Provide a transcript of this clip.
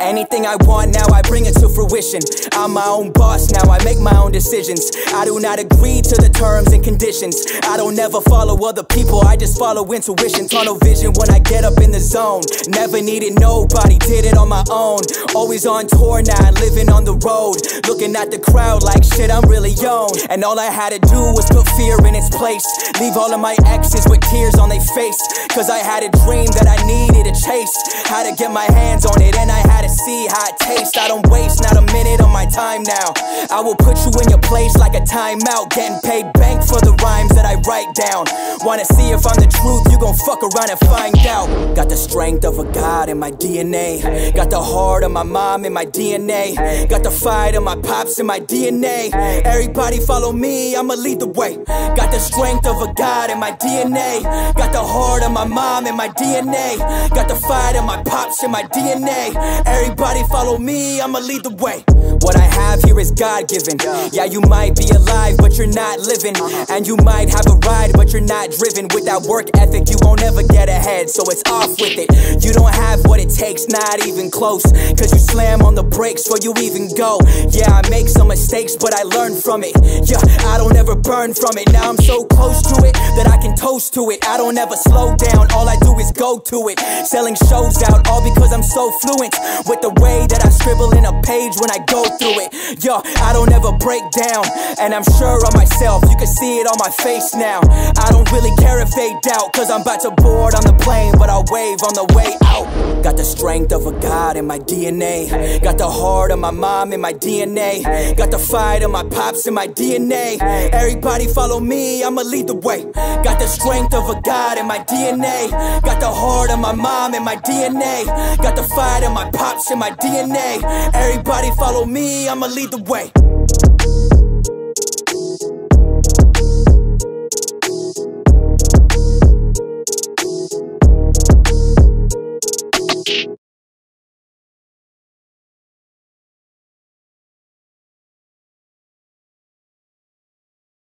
Anything I want now, I bring it to fruition. I'm my own boss now, I make my own decisions. I do not agree to the terms and conditions. I don't never follow other people, I just follow intuition. Tunnel vision when I get up in the zone. Never needed nobody, did it on my own. Always on tour now, living on the road. Looking at the crowd like shit, I'm really young. And all I had to do was put fear in its place. Leave all of my exes with tears on their face. Cause I had a dream that I needed to chase. Had to get my hands on it and I had to see how it tastes. I don't waste not a minute of my time now. I will put you in your place like a timeout. Getting paid bank for the rhymes that I write down. Wanna see if I'm the truth, you gon' fuck around and find out. Got the strength of a god in my DNA. Got the heart of my mom in my DNA. Got the fight of my pops in my DNA. Everybody follow me, I'ma lead the way. Got the strength of a god in my DNA. Got the heart of my mom in my DNA. Got the fight of my pops in my DNA. Everybody follow me, I'ma lead the way. What I have here is God-given. Yeah, you might be alive, but you're not living. And you might have a ride, but you're not driven. With that work ethic, you won't ever get ahead, so it's off with it. You don't have what it takes, not even close. Cause you slam on the brakes before you even go. Yeah, I make some mistakes, but I learn from it. Yeah, I don't ever burn from it. Now I'm so close to it that I can toast to it. I don't ever slow down, all I do is go to it. Selling shows out, all because I'm so fluent with the way that I scribble in a page when I go through it. Yo, I don't ever break down, and I'm sure of myself, you can see it on my face now. I don't really care if they doubt, cause I'm about to board on the plane, but I'll wave on the way out. Got the strength of a god in my DNA. Got the heart of my mom in my DNA. Got the fight of my pops in my DNA. Everybody follow me, I'ma lead the way. Got the strength of a god in my DNA. Got the heart of my mom in my DNA. Got the fight of my pops in my DNA. Everybody follow me, I'ma lead the way.